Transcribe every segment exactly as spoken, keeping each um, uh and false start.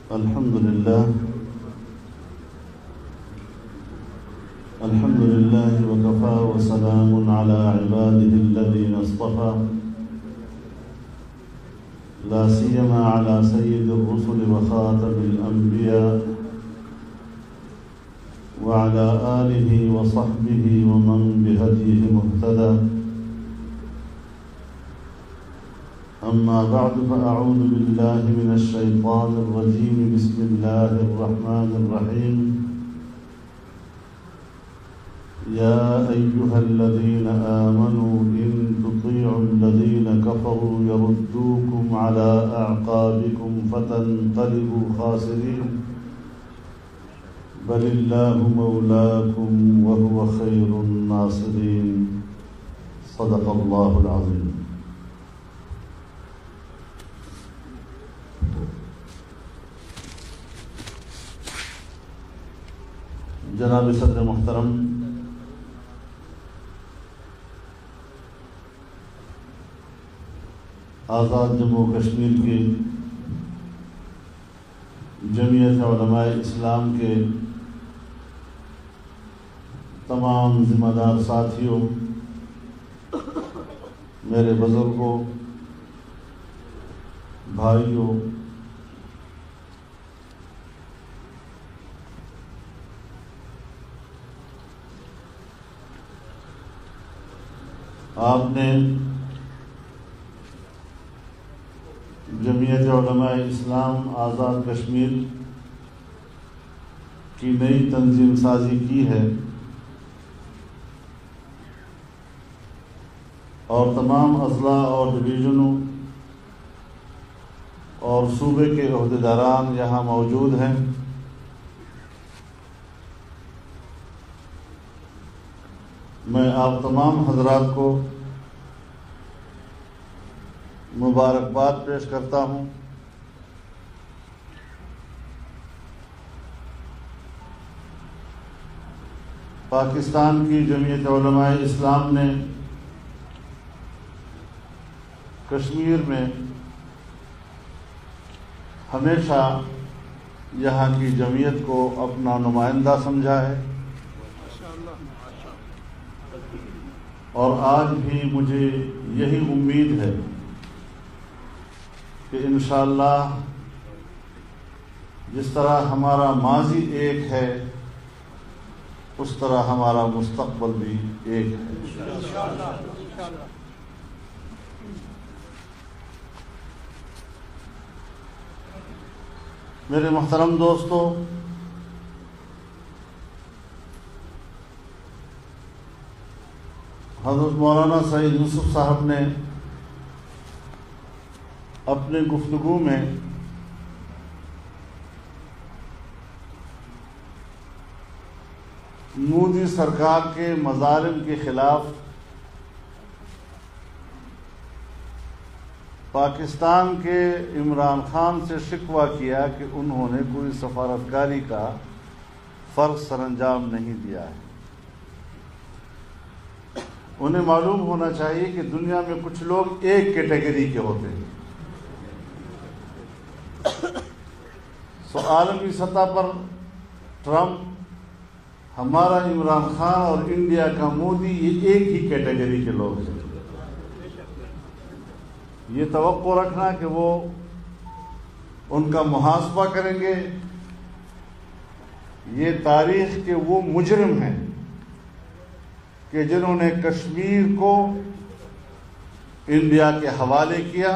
الحمد لله الحمد لله وكفى وسلام على عباده الذين اصطفى لا سيما على سيد الرسل وخاتم الأنبياء وعلى آله وصحبه ومن بهديه مهتدى. أما بعد فأعوذ بالله من الشيطان الرجيم. بسم الله الرحمن الرحيم. يا أيها الذين آمنوا إن تطيعوا الذين كفروا يردوكم على أعقابكم فتنقلبوا خاسرين بل الله مولاكم وهو خير الناصرين. صدق الله العظيم. جناب صدر محترم، آزاد جموں و کشمیر کی جمعیت علماء اسلام کے تمام ذمہ دار ساتھیوں، میرے بزرگوں، بھائیوں، آپ نے جمعیت علماء اسلام آزاد کشمیر کی نئی تنظیم سازی کی ہے اور تمام اضلاع اور ڈویژنوں اور صوبے کے عہدیداران یہاں موجود ہیں. میں آپ تمام حضرات کو مبارکباد پیش کرتا ہوں. پاکستان کی جمعیت علماء اسلام نے کشمیر میں ہمیشہ یہاں کی جمعیت کو اپنا نمائندہ سمجھا ہے اور آج بھی مجھے یہی امید ہے کہ انشاءاللہ جس طرح ہمارا ماضی ایک ہے اس طرح ہمارا مستقبل بھی ایک ہے. میرے محترم دوستو، حضرت مولانا سعید یوسف صاحب نے اپنے گفتگو میں مودی سرکار کے مظالم کے خلاف پاکستان کے عمران خان سے شکوہ کیا کہ انہوں نے کوئی سفارتکاری کا فرض سر انجام نہیں دیا ہے. انہیں معلوم ہونا چاہیے کہ دنیا میں کچھ لوگ ایک کیٹیگری کے ہوتے ہیں. سو عالمی سطح پر ٹرمپ، ہمارا عمران خان اور انڈیا کا مودی یہ ایک ہی کیٹیگری کے لوگ ہیں. یہ توقع رکھنا کہ وہ ان کا محاسبہ کریں گے، یہ تاریخ کے وہ مجرم ہیں کہ جنہوں نے کشمیر کو انڈیا کے حوالے کیا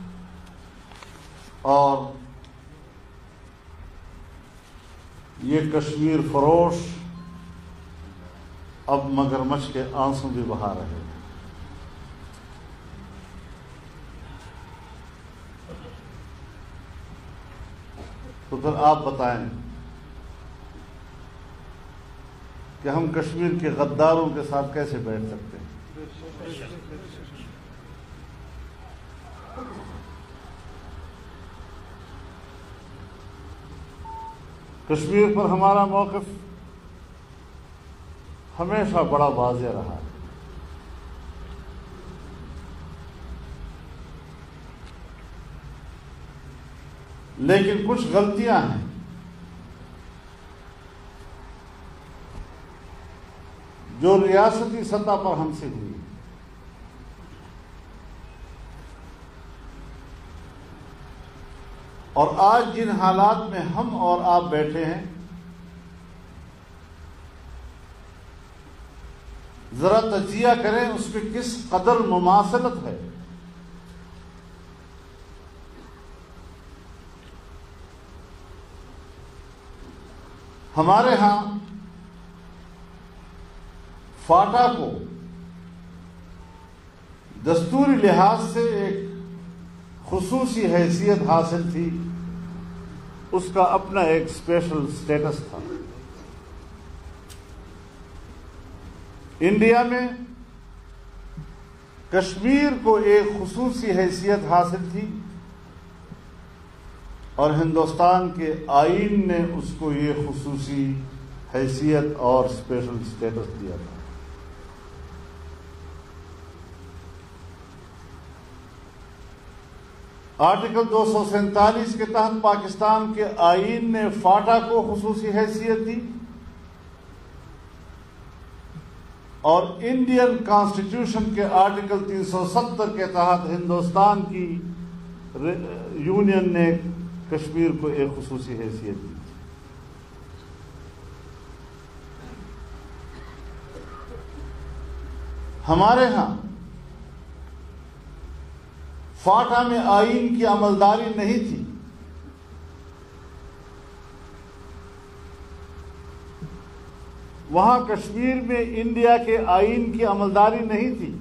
اور یہ کشمیر فروش اب مگرمچھ کے آنسو بھی بہا رہے ہیں. تو پھر آپ بتائیں کہ ہم کشمیر کے غداروں کے ساتھ کیسے بیٹھ سکتے ہیں؟ کشمیر پر ہمارا موقف ہمیشہ بڑا واضح رہا ہے. لیکن کچھ غلطیاں ہیں جو ریاستی سطح پر ہم سے ہوئی. اور آج جن حالات میں ہم اور آپ بیٹھے ہیں، ذرا تجزیہ کریں اس میں کس قدر مماثلت ہے. ہمارے ہاں فاٹا کو دستوری لحاظ سے ایک خصوصی حیثیت حاصل تھی، اس کا اپنا ایک اسپیشل سٹیٹس تھا. انڈیا میں کشمیر کو ایک خصوصی حیثیت حاصل تھی اور ہندوستان کے آئین نے اس کو یہ خصوصی حیثیت اور اسپیشل سٹیٹس دیا تھا. آرٹیکل دو سو سینتالیس کے تحت پاکستان کے آئین نے فاٹا کو خصوصی حیثیت دی اور انڈین کانسٹیٹیوشن کے آرٹیکل تین سو ستر کے تحت ہندوستان کی یونین نے کشمیر کو ایک خصوصی حیثیت دی. ہمارے ہاں فاٹا میں آئین کی عملداری نہیں تھی. وہاں کشمیر میں انڈیا کے آئین کی عملداری نہیں تھی.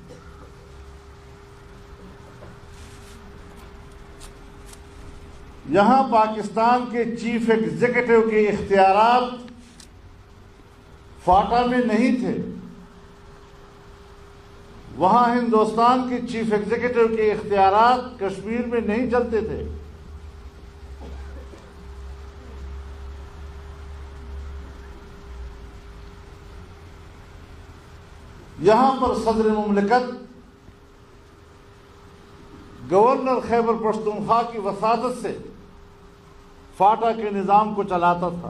یہاں پاکستان کے چیف ایگزیکٹو کے اختیارات فاٹا میں نہیں تھے. وہاں ہندوستان کے چیف ایگزیکٹو کے اختیارات کشمیر میں نہیں چلتے تھے. یہاں پر صدر مملکت گورنر خیبر پختونخوا کی وساطت سے فاٹا کے نظام کو چلاتا تھا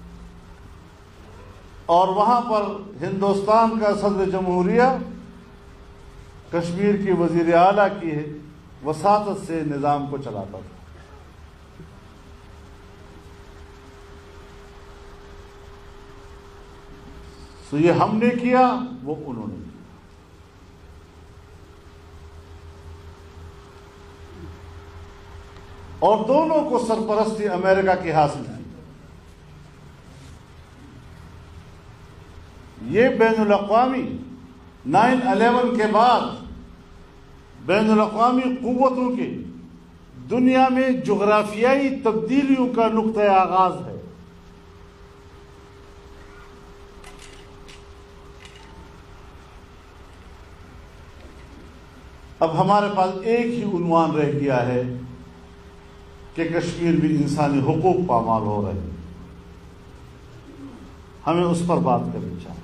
اور وہاں پر ہندوستان کا صدر جمہوریہ کشمیر کی وزیر اعلیٰ کی وساطت سے نظام کو چلاتا تھا. تو یہ ہم نے کیا، وہ انہوں نے کیا. اور دونوں کو سرپرستی امریکہ کی حاصل تھی. یہ بین الاقوامی نائن الیون کے بعد بین الاقوامی قوتوں کے دنیا میں جغرافیائی تبدیلیوں کا نقطۂ آغاز ہے. اب ہمارے پاس ایک ہی عنوان رہ گیا ہے کہ کشمیر بھی انسانی حقوق پامال ہو رہے ہیں. ہمیں اس پر بات کرنی چاہیے.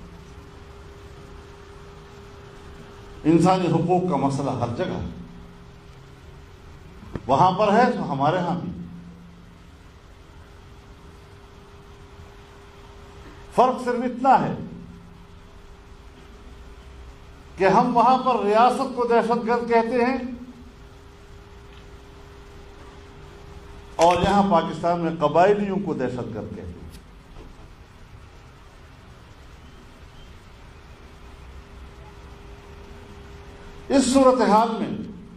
انسانی حقوق کا مسئلہ ہر جگہ ہے، وہاں پر ہے تو ہمارے ہاں بھی. فرق صرف اتنا ہے کہ ہم وہاں پر ریاست کو دہشت گرد کہتے ہیں اور یہاں پاکستان میں قبائلیوں کو دہشت گرد کہتے ہیں. اس صورتحال میں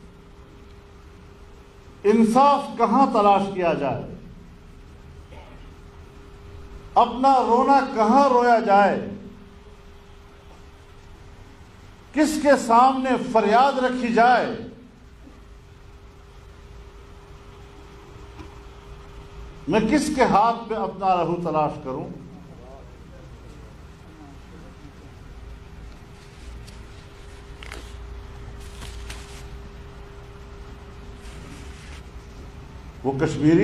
انصاف کہاں تلاش کیا جائے، اپنا رونا کہاں رویا جائے، کس کے سامنے فریاد رکھی جائے، میں کس کے ہاتھ پہ اپنا رہو تلاش کروں؟ وہ کشمیری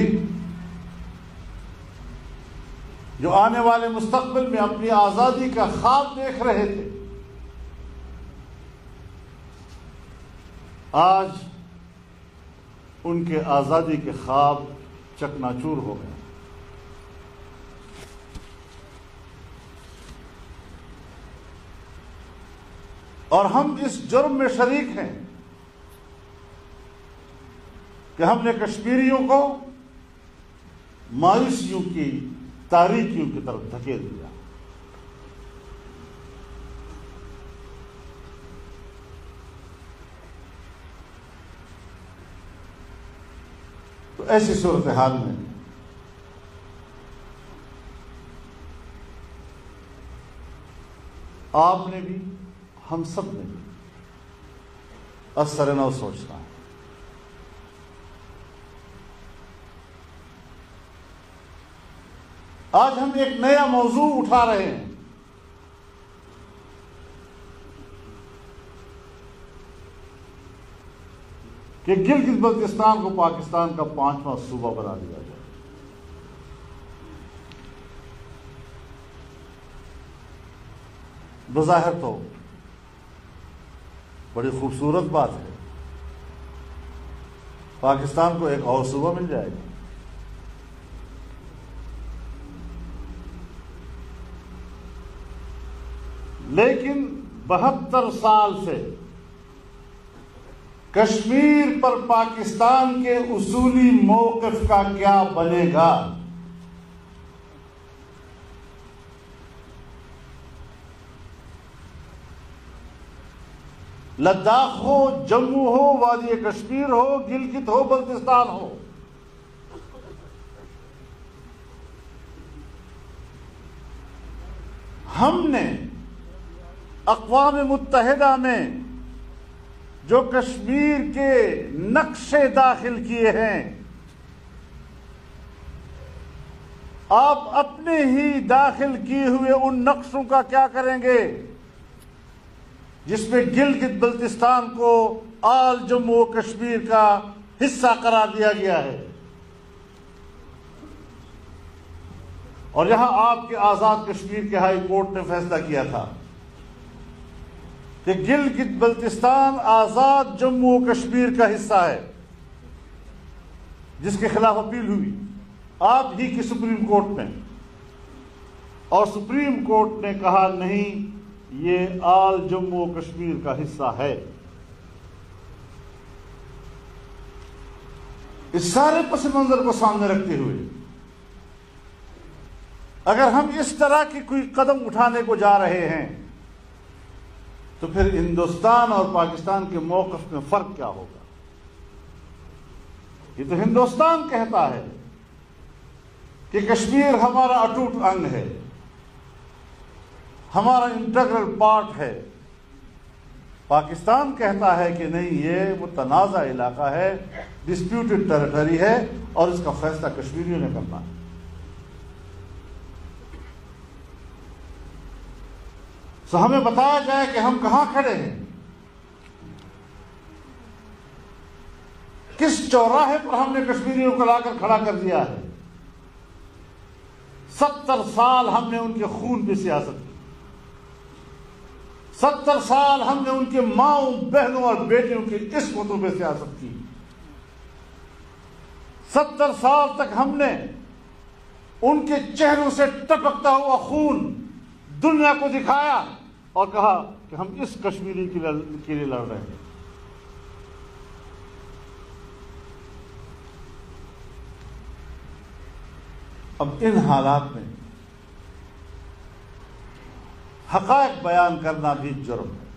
جو آنے والے مستقبل میں اپنی آزادی کا خواب دیکھ رہے تھے، آج ان کے آزادی کے خواب چکناچور ہو گئے. اور ہم اس جرم میں شریک ہیں کہ ہم نے کشمیریوں کو مایوسیوں کی تاریکیوں کی طرف دھکیل دیا. تو ایسی صورتحال میں آپ نے بھی ہم سب نے بھی اثر نو سوچنا ہے. آج ہم ایک نیا موضوع اٹھا رہے ہیں کہ گلگت بلتستان کو پاکستان کا پانچواں صوبہ بنا دیا جائے. بظاہر تو بڑی خوبصورت بات ہے، پاکستان کو ایک اور صوبہ مل جائے گا. لیکن بہتر سال سے کشمیر پر پاکستان کے اصولی موقف کا کیا بنے گا؟ لداخ ہو، جموں ہو، وادی کشمیر ہو، گلگت ہو، بلتستان ہو، ہم نے اقوام متحدہ میں جو کشمیر کے نقشے داخل کیے ہیں، آپ اپنے ہی داخل کیے ہوئے ان نقشوں کا کیا کریں گے جس میں گلگت بلتستان کو آل جموں و کشمیر کا حصہ قرار دیا گیا ہے؟ اور یہاں آپ کے آزاد کشمیر کے ہائی کورٹ نے فیصلہ کیا تھا کہ گلگت بلتستان آزاد جموں و کشمیر کا حصہ ہے، جس کے خلاف اپیل ہوئی آپ ہی کی سپریم کورٹ میں، اور سپریم کورٹ نے کہا نہیں، یہ آل جموں و کشمیر کا حصہ ہے. اس سارے پس منظر کو سامنے رکھتے ہوئے اگر ہم اس طرح کی کوئی قدم اٹھانے کو جا رہے ہیں تو پھر ہندوستان اور پاکستان کے موقف میں فرق کیا ہوگا؟ یہ تو ہندوستان کہتا ہے کہ کشمیر ہمارا اٹوٹ انگ ہے، ہمارا انٹیگرل پارٹ ہے. پاکستان کہتا ہے کہ نہیں، یہ متنازع علاقہ ہے، ڈسپیوٹڈ ٹیریٹری ہے، اور اس کا فیصلہ کشمیریوں نے کرنا ہے. سو ہمیں بتایا جائے کہ ہم کہاں کھڑے ہیں، کس چوراہے پر ہم نے کشمیریوں کو لا کر کھڑا کر دیا ہے. ستر سال ہم نے ان کے خون پہ سیاست کی، ستر سال ہم نے ان کے ماؤں، بہنوں اور بیٹیوں کی عصمتوں پہ سیاست کی. ستر سال تک ہم نے ان کے چہروں سے ٹپکتا ہوا خون دنیا کو دکھایا اور کہا کہ ہم اس کشمیری کے لیے لڑ رہے ہیں. اب ان حالات میں حقائق بیان کرنا بھی جرم ہے.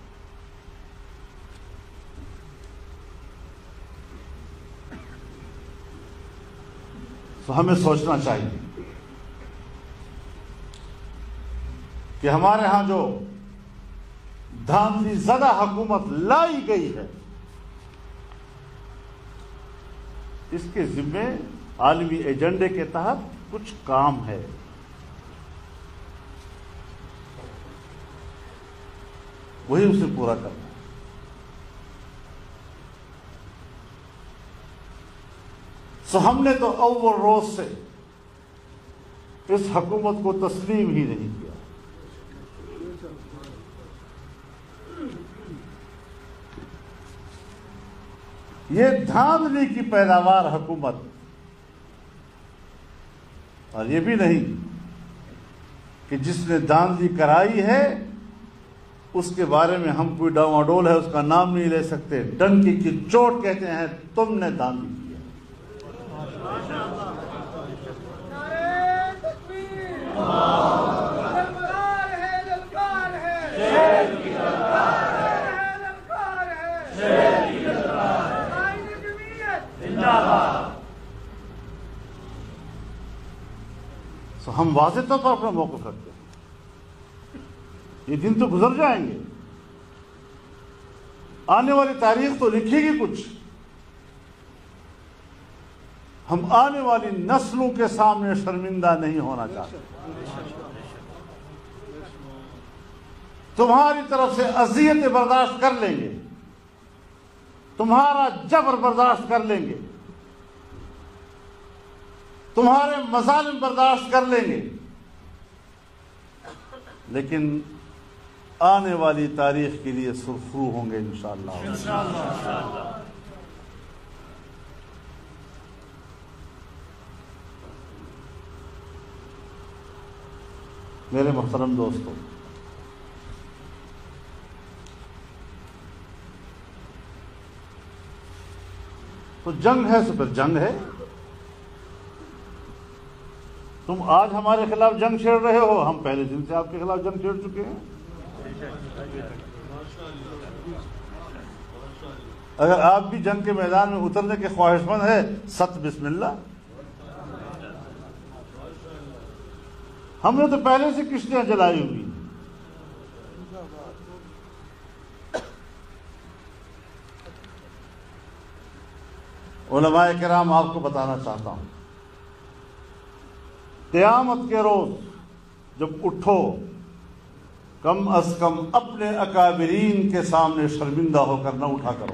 تو ہمیں سوچنا چاہیے کہ ہمارے ہاں جو دھاندلی زدہ حکومت لائی گئی ہے، اس کے ذمے عالمی ایجنڈے کے تحت کچھ کام ہے. وہی اسے پورا کرنا ہے. سو ہم نے تو اول روز سے اس حکومت کو تسلیم ہی نہیں کیا. یہ دھاندلی کی پیداوار حکومت، اور یہ بھی نہیں کہ جس نے دھاندلی کرائی ہے اس کے بارے میں ہم کوئی ڈاواڈول ہے اس کا نام نہیں لے سکتے، ڈنکی کی چوٹ کہتے ہیں تم نے دھاندلی کی ہے۔ تو ہم واضح طور پر اپنا موقف رکھتے ہیں۔ یہ دن تو گزر جائیں گے، آنے والی تاریخ تو لکھے گی کچھ۔ ہم آنے والی نسلوں کے سامنے شرمندہ نہیں ہونا چاہتے۔ تمہاری طرف سے اذیت برداشت کر لیں گے، تمہارا جبر برداشت کر لیں گے، تمہارے مظالم برداشت کر لیں گے، لیکن آنے والی تاریخ کے لیے سرخرو ہوں گے انشاءاللہ۔ میرے محترم دوستو، تو جنگ ہے تو پھر جنگ ہے۔ تم آج ہمارے خلاف جنگ چھیڑ رہے ہو، ہم پہلے دن سے آپ کے خلاف جنگ چھیڑ چکے ہیں۔ اگر آپ بھی جنگ کے میدان میں اترنے کے خواہش مند ہے، ست بسم اللہ۔ ہم نے تو پہلے سے کشتیاں جلائی ہوئی۔ علماء کرام آپ کو بتانا چاہتا ہوں، قیامت کے روز جب اٹھو، کم از کم اپنے اکابرین کے سامنے شرمندہ ہو کر نہ اٹھا کرو۔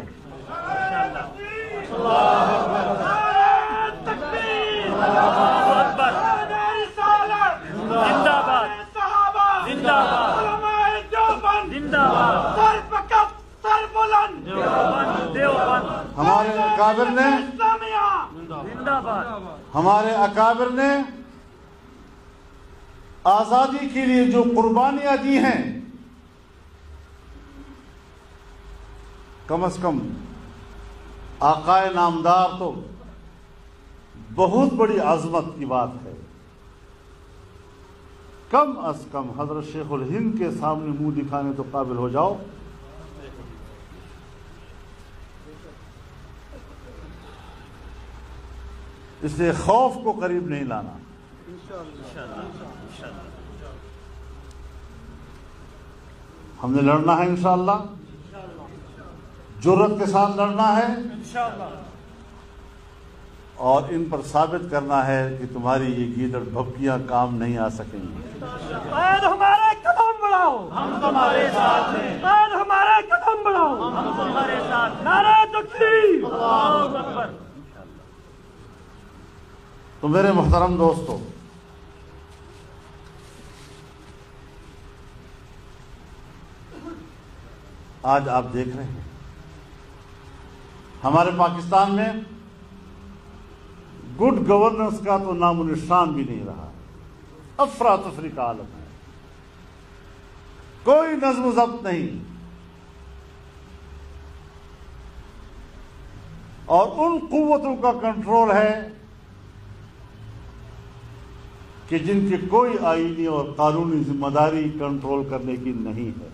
ہمارے اکابر نے ہمارے اکابر نے آزادی کے لیے جو قربانیاں دی ہیں، کم از کم آقائے نامدار تو بہت بڑی عظمت کی بات ہے۔ کم از کم حضرت شیخ الہند کے سامنے منہ دکھانے تو قابل ہو جاؤ۔ اس لیے خوف کو قریب نہیں لانا۔ ہم نے لڑنا ہے انشاءاللہ، جرأت کے ساتھ لڑنا ہے، اور ان پر ثابت کرنا ہے کہ تمہاری یہ گیدڑ بھپکیاں کام نہیں آ سکیں گی۔ ہمارے قدم بڑھاؤ، ہم تمہارے ساتھ ہیں۔ ہمارے قدم بڑھاؤ، ہم تمہارے ساتھ۔ نعرہ تکبیر، اللہ اکبر۔ تو میرے محترم دوستو، آج آپ دیکھ رہے ہیں ہمارے پاکستان میں گڈ گورننس کا تو نام و نشان بھی نہیں رہا۔ افراتفری کا عالم ہے، کوئی نظم و ضبط نہیں، اور ان قوتوں کا کنٹرول ہے کہ جن کی کوئی آئینی اور قانونی ذمہ داری کنٹرول کرنے کی نہیں ہے۔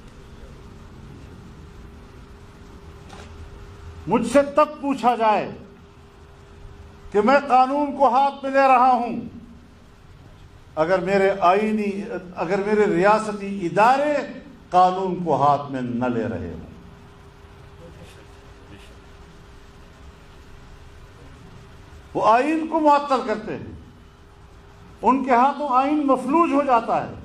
مجھ سے تب پوچھا جائے کہ میں قانون کو ہاتھ میں لے رہا ہوں اگر میرے آئینی اگر میرے ریاستی ادارے قانون کو ہاتھ میں نہ لے رہے ہوں۔ وہ آئین کو معطل کرتے ہیں، ان کے ہاتھوں آئین مفلوج ہو جاتا ہے،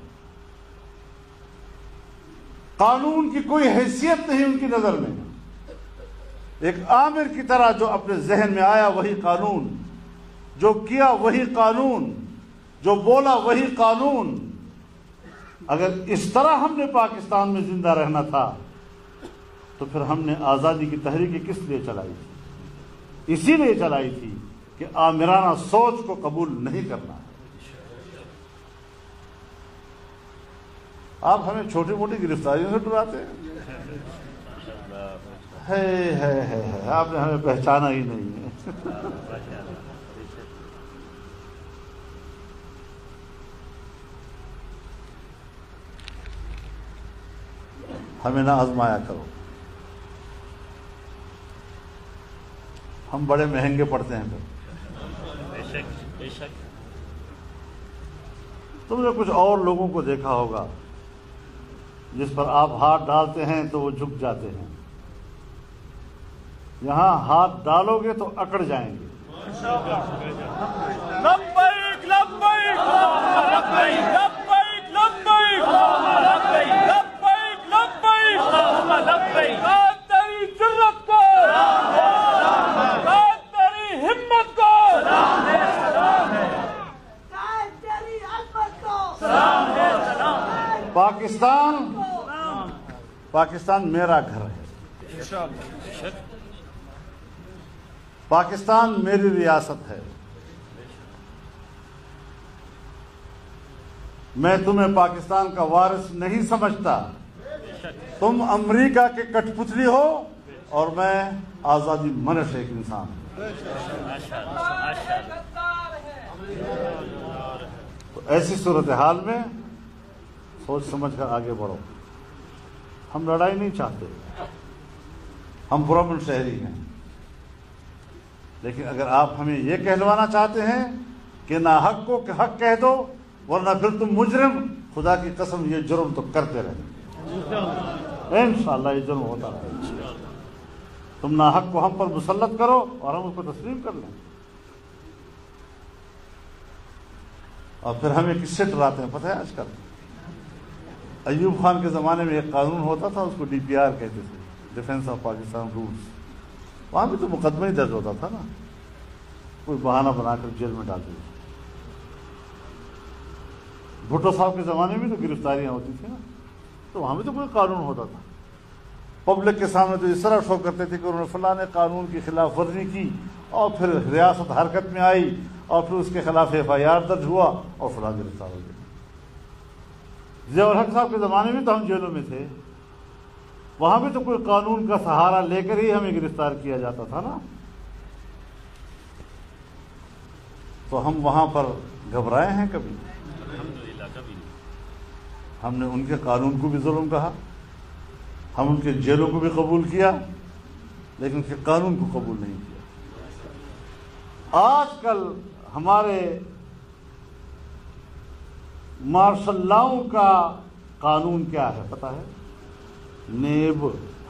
قانون کی کوئی حیثیت نہیں ان کی نظر میں۔ ایک آمر کی طرح جو اپنے ذہن میں آیا وہی قانون، جو کیا وہی قانون، جو بولا وہی قانون۔ اگر اس طرح ہم نے پاکستان میں زندہ رہنا تھا تو پھر ہم نے آزادی کی تحریک کس لیے چلائی تھی؟ اسی لیے چلائی تھی کہ آمرانہ سوچ کو قبول نہیں کرنا. آپ ہمیں چھوٹی موٹی گرفتاریوں سے ڈراتے ہیں. ہے ہے ہے آپ نے ہمیں پہچانا ہی نہیں ہے. ہمیں نہ آزمایا کرو. ہم بڑے مہنگے پڑتے ہیں. پھر تم نے کچھ اور لوگوں کو دیکھا ہوگا جس پر آپ ہاتھ ڈالتے ہیں تو وہ جھک جاتے ہیں. یہاں ہاتھ ڈالو گے تو اکڑ جائیں گے. لبیک لبیک لبیک لبیک لبیک لبیک. تیری جرت کو، تیری ہمت کو، تیری عظمت کو. پاکستان پاکستان میرا گھر ہے. پاکستان میری ریاست ہے. میں تمہیں پاکستان کا وارث نہیں سمجھتا. تم امریکہ کے کٹ پتلی ہو اور میں آزادی منش ایک انسان ہوں. تو ایسی صورتحال میں سوچ سمجھ کر آگے بڑھو. ہم لڑائی نہیں چاہتے. ہم پرامن شہری ہیں. لیکن اگر آپ ہمیں یہ کہلوانا چاہتے ہیں کہ نہ حق کو کہ حق کہہ دو ورنہ پھر تم مجرم، خدا کی قسم یہ جرم تو کرتے رہیں. انشاءاللہ یہ جرم ہوتا رہے. تم نہ حق کو ہم پر مسلط کرو اور ہم اس کو تسلیم کر لیں. اور پھر ہمیں کس سے ڈراتے ہیں پتہ ہے؟ آج کل ایوب خان کے زمانے میں ایک قانون ہوتا تھا، اس کو ڈی پی آر کہتے تھے، ڈیفینس آف پاکستان رولز. وہاں بھی تو مقدمہ ہی درج ہوتا تھا نا. کوئی بہانہ بنا کر جیل میں ڈال دیتے. بھٹو صاحب کے زمانے میں تو گرفتاریاں ہوتی تھیں نا، تو وہاں بھی تو کوئی قانون ہوتا تھا. پبلک کے سامنے تو اس طرح شو کرتے تھے کہ انہوں نے فلاں قانون کی خلاف ورزی کی اور پھر ریاست حرکت میں آئی اور پھر اس کے خلاف ایف آئی آر درج ہوا اور فلاں گرفتار ہو گئے. ضیاء الحق صاحب کے زمانے میں تو ہم جیلوں میں تھے. وہاں بھی تو کوئی قانون کا سہارا لے کر ہی ہمیں گرفتار کیا جاتا تھا نا. تو ہم وہاں پر گھبرائے ہیں کبھی؟ ہم نے ان کے قانون کو بھی ظلم کہا، ہم ان کے جیلوں کو بھی قبول کیا، لیکن ان کے قانون کو قبول نہیں کیا. آج کل ہمارے مارشل لاؤں کا قانون کیا ہے پتہ ہے؟ نیب.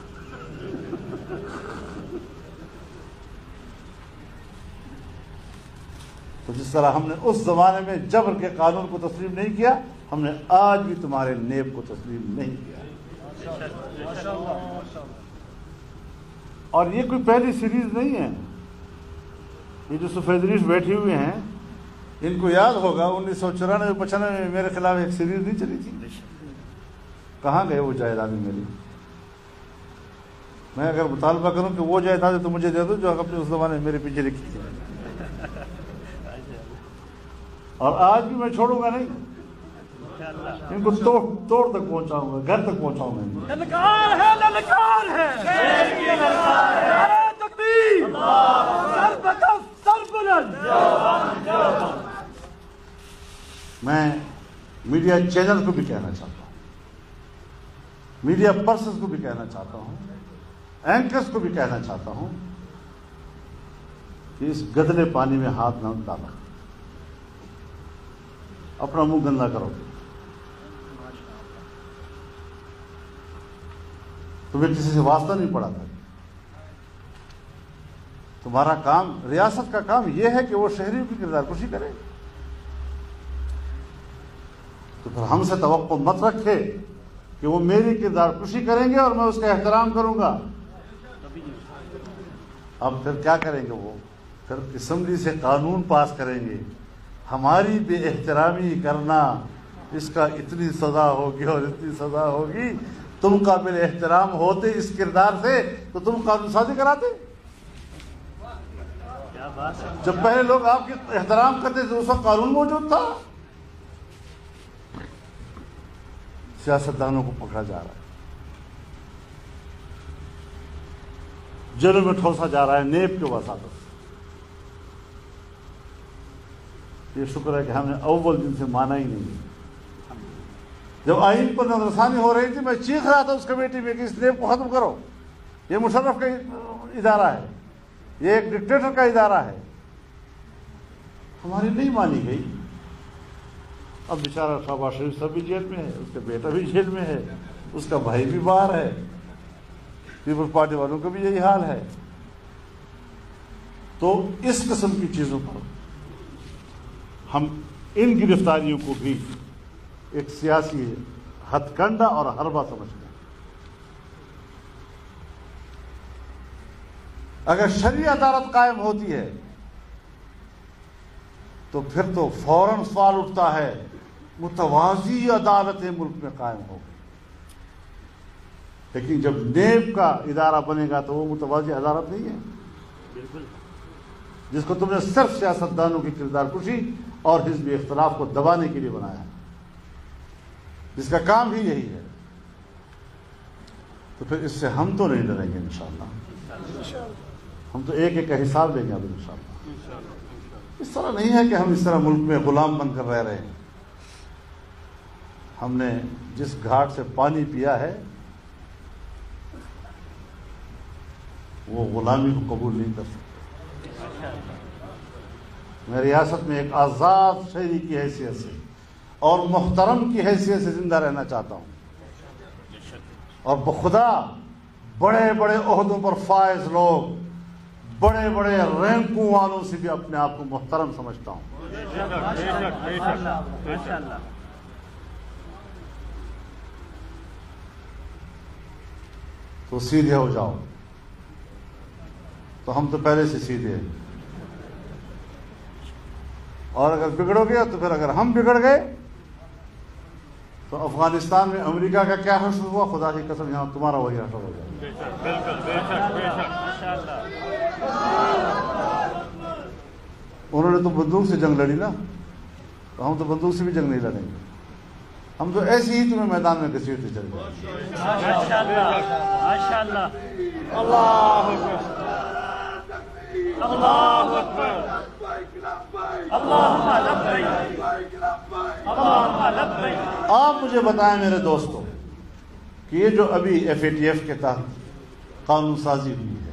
تو جس طرح ہم نے اس زمانے میں جبر کے قانون کو تسلیم نہیں کیا، ہم نے آج بھی تمہارے نیب کو تسلیم نہیں کیا. اور یہ کوئی پہلی سیریز نہیں ہے. یہ جو سفید ریش بیٹھے ہوئے ہیں ان کو یاد ہوگا انیس سو چورانوے پچانوے میں میرے خلاف ایک سیریز نہیں چلی تھی. کہاں گئے وہ جائیدادیں میری؟ میں اگر مطالبہ کروں کہ وہ جائیدادیں تو مجھے دے دو جو اپنے اس زمانے میں میرے پیچھے لکھی تھی. اور آج بھی میں چھوڑوں گا نہیں. ان کو توڑ توڑ تک پہنچاؤں گا، گھر تک پہنچاؤں گا. للکار ہے، للکار ہے، نعرہ تکبیر، سر بکف سر بلند. میں میڈیا چینل کو بھی کہنا چاہتا ہوں، میڈیا پرسنز کو بھی کہنا چاہتا ہوں، اینکرز کو بھی کہنا چاہتا ہوں کہ اس گدلے پانی میں ہاتھ نہ ڈالا. اپنا منہ گندا کرو. تمہیں کسی سے واسطہ نہیں پڑا تھا. تمہارا کام، ریاست کا کام یہ ہے کہ وہ شہریوں کی کردار کشی کرے. تو پھر ہم سے توقع مت رکھے کہ وہ میری کردار کشی کریں گے اور میں اس کا احترام کروں گا. اب پھر کیا کریں گے؟ وہ پھر اسمبلی سے قانون پاس کریں گے. ہماری بے احترامی کرنا، اس کا اتنی سزا ہوگی اور اتنی سزا ہوگی. تم قابل احترام ہوتے اس کردار سے تو تم قانون سازی کراتے. جب پہلے لوگ آپ کی احترام کرتے تھے اس وقت قانون موجود تھا. سیاستدانوں کو پکڑا جا رہا ہے, جیلوں میں ٹھوسا جا رہا ہے نیب کے وساطت سے. یہ شکر ہے کہ ہم نے اول دن سے مانا ہی نہیں. جب آئین پر نظر ثانی ہو رہی تھی میں چیخ رہا تھا اس کمیٹی میں کہ اس نیب کو ختم کرو, یہ مشرف کا ادارہ ہے, یہ ایک ڈکٹیٹر کا ادارہ ہے. ہماری نہیں مانی گئی. اب بیچارہ شہباز شریف صاحب بھی جیل میں ہے, اس کا بیٹا بھی جیل میں ہے, اس کا بھائی بھی باہر ہے, پیپلز پارٹی والوں کا بھی یہی حال ہے. تو اس قسم کی چیزوں پر ہم ان گرفتاریوں کو بھی ایک سیاسی ہتھ کنڈا اور حربہ سمجھتے ہیں. اگر شرعی عدالت قائم ہوتی ہے تو پھر تو فوراً سوال اٹھتا ہے متوازی عدالتیں ملک میں قائم ہو گئی. لیکن جب نیب کا ادارہ بنے گا تو وہ متوازی عدالت نہیں ہے, بالکل, جس کو تم نے صرف سیاستدانوں کی کردار کشی اور حزبی اختلاف کو دبانے کے لیے بنایا ہے, جس کا کام ہی یہی ہے. تو پھر اس سے ہم تو نہیں ڈریں گے انشاءاللہ. ہم تو ایک ایک کا حساب لیں گے اب انشاءاللہ. اس طرح نہیں ہے کہ ہم اس طرح ملک میں غلام بن کر رہ رہے ہیں. ہم نے جس گھاٹ سے پانی پیا ہے وہ غلامی کو قبول نہیں کر سکتے. میں ریاست میں ایک آزاد شہری کی حیثیت سے اور محترم کی حیثیت سے زندہ رہنا چاہتا ہوں, اور بخدا بڑے بڑے عہدوں پر فائز لوگ, بڑے بڑے رینکوں والوں سے بھی اپنے آپ کو محترم سمجھتا ہوں. تو سیدھے ہو جاؤ. تو ہم تو پہلے سے سیدھے ہیں, اور اگر بگڑو گے تو پھر اگر ہم بگڑ گئے تو افغانستان میں امریکہ کا کیا حشر ہوا, خدا کی قسم یہاں تمہارا وہی حشر ہو جائے. انہوں نے تو بندوق سے جنگ لڑی نا, تو ہم تو بندوق سے بھی جنگ نہیں لڑیں گے. ہم تو ایسے ہی تمہیں میدان میں گھسیٹتے چلے جائیں. آپ مجھے بتائیں میرے دوستوں کہ یہ جو ابھی ایف اے ٹی ایف کے تحت قانون سازی ہوئی ہے,